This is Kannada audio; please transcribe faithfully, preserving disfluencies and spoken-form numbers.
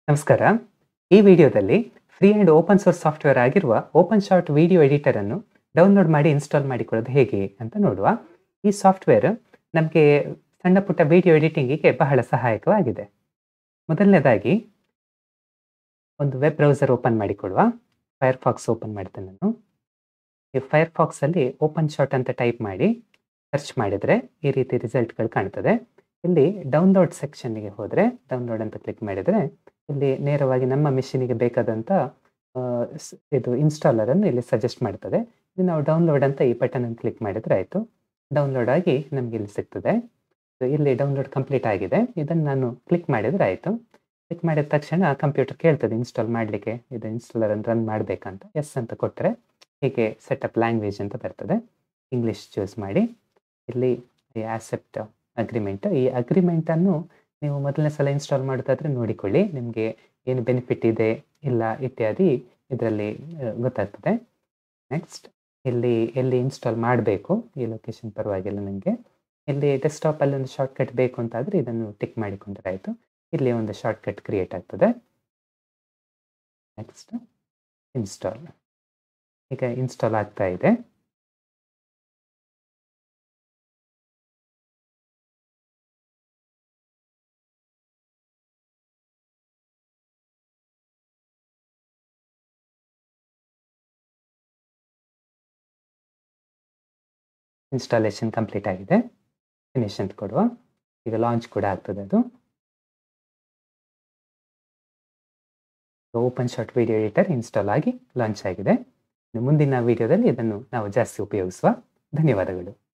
ನಮಸ್ಕಾರ. ಈ ವಿಡಿಯೋದಲ್ಲಿ free and open source software ಆಗಿರುವ ಓಪನ್ಶಾಟ್ ವಿಡಿಯೋ ಎಡಿಟರ್ ಅನ್ನು ಡೌನ್ಲೋಡ್ ಮಾಡಿ ಇನ್ಸ್ಟಾಲ್ ಮಾಡಿಕೊಳ್ಳೋದು ಹೇಗೆ ಅಂತ ನೋಡುವ. ಈ ಸಾಫ್ಟ್ವೇರ್ ನಮಗೆ ಸಣ್ಣ ಪುಟ್ಟ ವಿಡಿಯೋ ಎಡಿಟಿಂಗಿಗೆ ಬಹಳ ಸಹಾಯಕವಾಗಿದೆ. ಮೊದಲನೇದಾಗಿ ಒಂದು ವೆಬ್ ಬ್ರೌಸರ್ ಓಪನ್ ಮಾಡಿಕೊಳ್ಳುವ. ಫೈರ್‌ಫಾಕ್ಸ್ ಓಪನ್ ಮಾಡ್ತೇನೆ ನಾನು. ಈ ಫೈರ್‌ಫಾಕ್ಸಲ್ಲಿ ಓಪನ್ಶಾಟ್ ಅಂತ ಟೈಪ್ ಮಾಡಿ ಸರ್ಚ್ ಮಾಡಿದರೆ ಈ ರೀತಿ ರಿಸಲ್ಟ್‌ಗಳು ಕಾಣ್ತದೆ. ಇಲ್ಲಿ ಡೌನ್ಲೋಡ್ ಸೆಕ್ಷನ್‌ಗೆ ಹೋದರೆ ಡೌನ್ಲೋಡ್ ಅಂತ ಕ್ಲಿಕ್ ಮಾಡಿದರೆ ಇಲ್ಲಿ ನೇರವಾಗಿ ನಮ್ಮ ಮೆಷಿನಿಗೆ ಬೇಕಾದಂಥ ಇದು ಇನ್ಸ್ಟಾಲರ್ ಅನ್ನು ಇಲ್ಲಿ ಸಜೆಸ್ಟ್ ಮಾಡ್ತದೆ. ಇಲ್ಲಿ ನಾವು ಡೌನ್ಲೋಡ್ ಅಂತ ಈ ಬಟನ್ ಅನ್ನು ಕ್ಲಿಕ್ ಮಾಡಿದರೆ ಆಯಿತು. ಡೌನ್ಲೋಡ್ ಆಗಿ ನಮಗೆ ಇಲ್ಲಿ ಸಿಗ್ತದೆ. ಇಲ್ಲಿ ಡೌನ್ಲೋಡ್ ಕಂಪ್ಲೀಟ್ ಆಗಿದೆ. ಇದನ್ನು ನಾನು ಕ್ಲಿಕ್ ಮಾಡಿದರೆ ಆಯಿತು. ಕ್ಲಿಕ್ ಮಾಡಿದ ತಕ್ಷಣ ಕಂಪ್ಯೂಟರ್ ಕೇಳ್ತದೆ ಇನ್ಸ್ಟಾಲ್ ಮಾಡಲಿಕ್ಕೆ ಇದು ಇನ್ಸ್ಟಾಲರ್ ಅನ್ನು ರನ್ ಮಾಡಬೇಕಂತ. ಎಸ್ ಅಂತ ಕೊಟ್ಟರೆ ಹೀಗೆ ಸೆಟಪ್ ಲ್ಯಾಂಗ್ವೇಜ್ ಅಂತ ಬರ್ತದೆ. ಇಂಗ್ಲೀಷ್ ಚೂಸ್ ಮಾಡಿ ಇಲ್ಲಿ ಈ ಆಕ್ಸೆಪ್ಟ್ ಅಗ್ರಿಮೆಂಟ್ ಈ ಅಗ್ರಿಮೆಂಟನ್ನು ನೀವು ಮೊದಲನೇ ಸಲ ಇನ್ಸ್ಟಾಲ್ ಮಾಡೋದಾದರೆ ನೋಡಿಕೊಳ್ಳಿ. ನಿಮಗೆ ಏನು ಬೆನಿಫಿಟ್ ಇದೆ ಇಲ್ಲ ಇತ್ಯಾದಿ ಇದರಲ್ಲಿ ಗೊತ್ತಾಗ್ತದೆ. ನೆಕ್ಸ್ಟ್ ಇಲ್ಲಿ ಎಲ್ಲಿ ಇನ್ಸ್ಟಾಲ್ ಮಾಡಬೇಕು ಈ ಲೊಕೇಶನ್ ಪರವಾಗಿಲ್ಲ ನನಗೆ. ಇಲ್ಲಿ ಡೆಸ್ಕ್ಟಾಪಲ್ಲಿ ಒಂದು ಶಾರ್ಟ್ಕಟ್ ಬೇಕು ಅಂತಾದರೆ ಇದನ್ನು ಟಿಕ್ ಮಾಡಿಕೊಂಡ್ರೆ ಆಯಿತು. ಇಲ್ಲಿ ಒಂದು ಶಾರ್ಟ್ಕಟ್ ಕ್ರಿಯೇಟ್ ಆಗ್ತದೆ. Next install. ಈಗ ಇನ್ಸ್ಟಾಲ್ ಆಗ್ತಾ ಇದೆ. ಇನ್ಸ್ಟಾಲೇಷನ್ ಕಂಪ್ಲೀಟ್ ಆಗಿದೆ. ಫಿನಿಶ್ ಅಂತ ಕೊಡುವ. ಈಗ ಲಾಂಚ್ ಕೂಡ ಆಗ್ತದೆ ಅದು. ಓಪನ್ಶಾಟ್ ವಿಡಿಯೋ ಎಡಿಟರ್ ಇನ್ಸ್ಟಾಲ್ ಆಗಿ ಲಾಂಚ್ ಆಗಿದೆ. ಮುಂದಿನ ವಿಡಿಯೋದಲ್ಲಿ ಇದನ್ನು ನಾವು ಜಾಸ್ತಿ ಉಪಯೋಗಿಸುವ. ಧನ್ಯವಾದಗಳು.